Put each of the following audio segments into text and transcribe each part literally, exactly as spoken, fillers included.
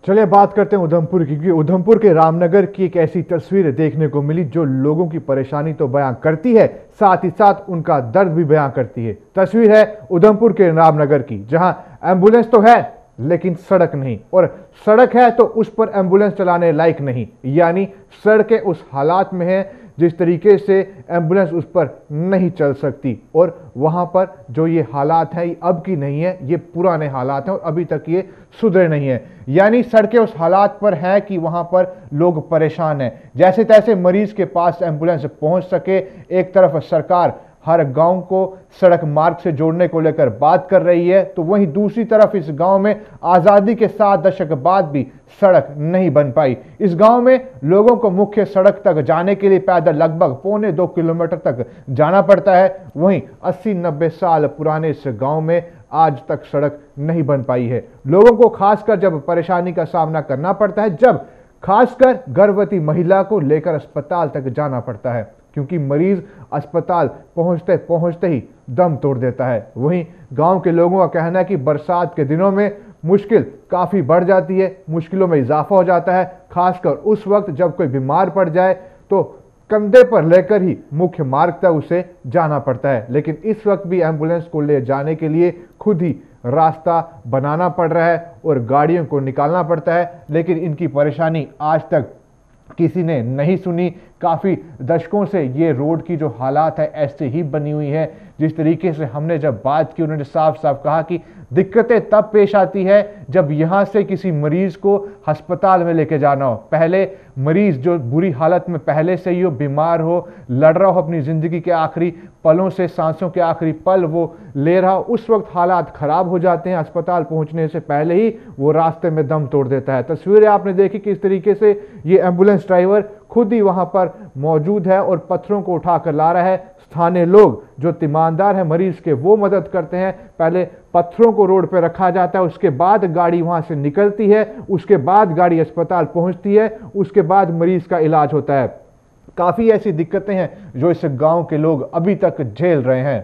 चलिए बात करते हैं उधमपुर की, क्योंकि उधमपुर के रामनगर की एक ऐसी तस्वीर देखने को मिली जो लोगों की परेशानी तो बयां करती है, साथ ही साथ उनका दर्द भी बयां करती है। तस्वीर है उधमपुर के रामनगर की, जहां एम्बुलेंस तो है लेकिन सड़क नहीं, और सड़क है तो उस पर एम्बुलेंस चलाने लायक नहीं। यानी सड़कें उस हालात में है जिस तरीके से एम्बुलेंस उस पर नहीं चल सकती, और वहां पर जो ये हालात हैं ये अब की नहीं है, ये पुराने हालात हैं और अभी तक ये सुधरे नहीं है। यानी सड़कें उस हालात पर हैं कि वहां पर लोग परेशान हैं, जैसे तैसे मरीज के पास एम्बुलेंस पहुंच सके। एक तरफ सरकार हर गांव को सड़क मार्ग से जोड़ने को लेकर बात कर रही है, तो वहीं दूसरी तरफ इस गांव में आजादी के सात दशक बाद भी सड़क नहीं बन पाई। इस गांव में लोगों को मुख्य सड़क तक जाने के लिए पैदल लगभग पौने दो किलोमीटर तक जाना पड़ता है। वहीं अस्सी नब्बे साल पुराने इस गांव में आज तक सड़क नहीं बन पाई है। लोगों को खासकर जब परेशानी का सामना करना पड़ता है, जब खासकर गर्भवती महिला को लेकर अस्पताल तक जाना पड़ता है, क्योंकि मरीज अस्पताल पहुंचते पहुंचते ही दम तोड़ देता है। वहीं गांव के लोगों का कहना है कि बरसात के दिनों में मुश्किल काफी बढ़ जाती है, मुश्किलों में इजाफा हो जाता है, खासकर उस वक्त जब कोई बीमार पड़ जाए तो कंधे पर लेकर ही मुख्य मार्ग तक उसे जाना पड़ता है। लेकिन इस वक्त भी एम्बुलेंस को ले जाने के लिए खुद ही रास्ता बनाना पड़ रहा है और गाड़ियों को निकालना पड़ता है, लेकिन इनकी परेशानी आज तक किसी ने नहीं सुनी। काफ़ी दशकों से ये रोड की जो हालात है ऐसे ही बनी हुई है। जिस तरीके से हमने जब बात की, उन्होंने साफ साफ कहा कि दिक्कतें तब पेश आती है जब यहाँ से किसी मरीज को अस्पताल में लेके जाना हो। पहले मरीज जो बुरी हालत में पहले से ही हो, बीमार हो, लड़ रहा हो अपनी ज़िंदगी के आखिरी पलों से, सांसों के आखिरी पल वो ले रहा हो, उस वक्त हालात ख़राब हो जाते हैं। अस्पताल पहुँचने से पहले ही वो रास्ते में दम तोड़ देता है। तस्वीरें आपने देखी किस तरीके से ये एम्बुलेंस ड्राइवर खुद ही वहाँ पर मौजूद है और पत्थरों को उठा कर ला रहा है। स्थानीय लोग जो तीमानदार हैं मरीज के, वो मदद करते हैं। पहले पत्थरों को रोड पर रखा जाता है, उसके बाद गाड़ी वहां से निकलती है, उसके बाद गाड़ी अस्पताल पहुंचती है, उसके बाद मरीज का इलाज होता है। काफी ऐसी दिक्कतें हैं जो इस गांव के लोग अभी तक झेल रहे हैं।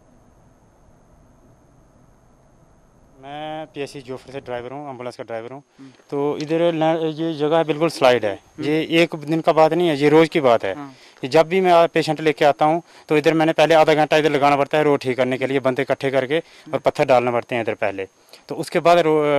मैं पीएससी जोफर से ड्राइवर हूँ, एम्बुलेंस का ड्राइवर हूँ। तो इधर ये जगह बिल्कुल स्लाइड है। ये एक दिन का बात नहीं है, ये रोज़ की बात है। कि जब भी मैं पेशेंट लेके आता हूँ तो इधर मैंने पहले आधा घंटा इधर लगाना पड़ता है रोड ठीक करने के लिए, बंदे इकट्ठे करके और पत्थर डालना पड़ते हैं इधर पहले। तो उसके बाद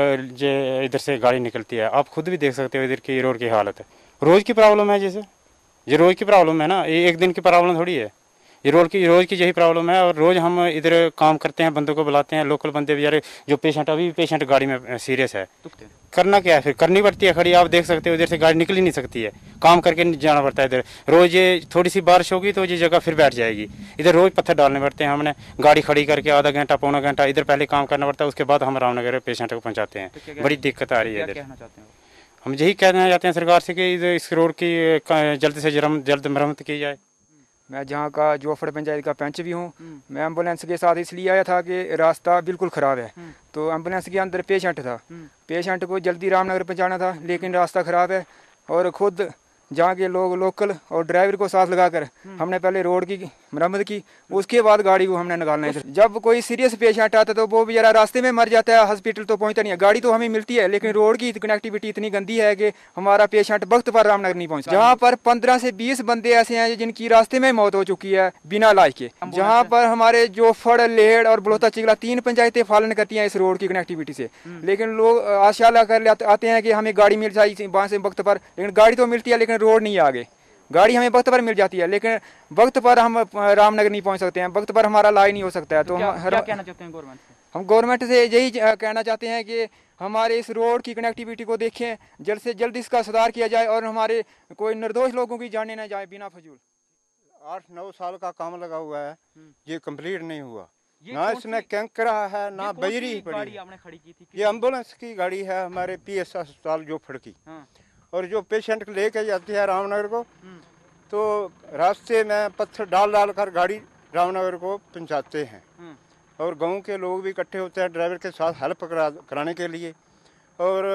ये इधर से गाड़ी निकलती है। आप खुद भी देख सकते हो इधर की रोड की हालत है। रोज़ की प्रॉब्लम है, जैसे ये रोज़ की प्रॉब्लम है ना, ये एक दिन की प्रॉब्लम थोड़ी है। ये रोड की रोज़ की यही प्रॉब्लम है। और रोज़ हम इधर काम करते हैं, बंदों को बुलाते हैं, लोकल बंदे बेचारे जो पेशेंट, अभी पेशेंट गाड़ी में सीरियस है, करना क्या है फिर, करनी पड़ती है खड़ी। आप देख सकते हो इधर से गाड़ी निकल ही नहीं सकती है, काम करके जाना पड़ता है इधर। रोज़ ये थोड़ी सी बारिश होगी तो ये जगह फिर बैठ जाएगी। इधर रोज़ पत्थर डालने पड़ते हैं, हमने गाड़ी खड़ी करके आधा घंटा पौना घंटा इधर पहले काम करना पड़ता है, उसके बाद हम रामनगर पेशेंट को पहुँचाते हैं। बड़ी दिक्कत आ रही है इधर। हम यही कहना चाहते हैं सरकार से कि इस रोड की जल्द से जल्द मरम्मत की जाए। मैं जहाँ का जोफड़ पंचायत का पंच भी हूँ। मैं एम्बुलेंस के साथ इसलिए आया था कि रास्ता बिल्कुल ख़राब है, तो एम्बुलेंस के अंदर पेशेंट था, पेशेंट को जल्दी रामनगर पहुँचाना था, लेकिन रास्ता ख़राब है। और ख़ुद जहाँ के लोग लोकल और ड्राइवर को साथ लगाकर हमने पहले रोड की मरम्मत की, उसके बाद गाड़ी को हमने निकालना है। जब कोई सीरियस पेशेंट आता है तो वो बेचारा रास्ते में मर जाता है, हॉस्पिटल तो पहुँचता नहीं है। गाड़ी तो हमें मिलती है, लेकिन रोड की कनेक्टिविटी इतनी गंदी है कि हमारा पेशेंट वक्त पर रामनगर नहीं पहुँचता। जहाँ पर पंद्रह से बीस बंदे ऐसे हैं जिनकी रास्ते में मौत हो चुकी है बिना इलाज के। जहाँ पर हमारे जोफड़, लेहड़ और बलोता चिगला तीन पंचायतें पालन करती हैं इस रोड की कनेक्टिविटी से, लेकिन लोग आशा लगा कर आते हैं कि हमें गाड़ी मिल जाएगी वहाँ से वक्त पर, लेकिन गाड़ी तो मिलती है लेकिन रोड नहीं आगे। गाड़ी हमें वक्त पर मिल जाती है लेकिन वक्त पर हम रामनगर नहीं पहुंच सकते हैं, वक्त पर हमारा इलाज नहीं हो सकता है। तो, तो क्या, हम क्या कहना चाहते हैं गवर्नमेंट से? हम गवर्नमेंट से यही कहना चाहते हैं कि हमारे इस रोड की कनेक्टिविटी को देखें, जल्द से जल्द इसका सुधार किया जाए और हमारे कोई निर्दोष लोगों की जाने न जाए बिना फजूल। आठ नौ साल का काम लगा हुआ है, ये कंप्लीट नहीं हुआ, ना इसमें कैंकरा है ना बजरी पड़ी। आपने खड़ी की थी? ये एम्बुलेंस की गाड़ी है हमारे पी एस अस्पताल जोफड़ की। और जो पेशेंट लेके जाती है रामनगर को, तो रास्ते में पत्थर डाल डाल कर गाड़ी रामनगर को पहुंचाते हैं। और गांव के लोग भी इकट्ठे होते हैं ड्राइवर के साथ हेल्प करा कराने के लिए। और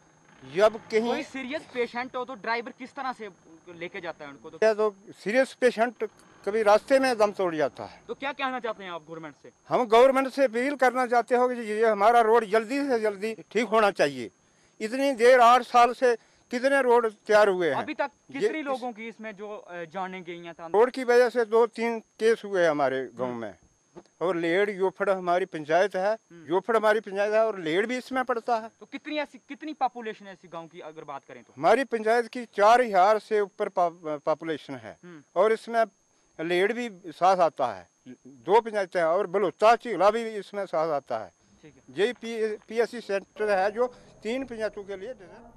जब कहीं कोई सीरियस पेशेंट हो तो ड्राइवर किस तरह से लेके जाता है उनको? तो, तो सीरियस पेशेंट कभी रास्ते में दम तोड़ जाता है। तो क्या कहना चाहते हैं आप गवर्नमेंट से? हम गवर्नमेंट से अपील करना चाहते हो कि ये हमारा रोड जल्दी से जल्दी ठीक होना चाहिए। इतनी देर आठ साल से कितने रोड तैयार हुए हैं। अभी तक ये कितनी इस लोगों की इसमें जो अ, जाने गई हैं था? रोड की वजह से दो तीन केस हुए हैं हमारे गांव में। और लेड़ योफड़ हमारी पंचायत है, योफड़ हमारी पंचायत है और लेड़ भी इसमें पड़ता है। तो कितनी ऐसी कितनी पॉपुलेशन है ऐसी गांव की अगर बात करें तो? हमारी पंचायत की चार हजार से ऊपर पॉपुलेशन है और इसमें लेड़ भी साथ आता है। दो पंचायतें हैं और बलोचा चीला भी इसमें साथ आता है। ठीक है। ये P P S C centre है जो तीन पंचायतों के लिए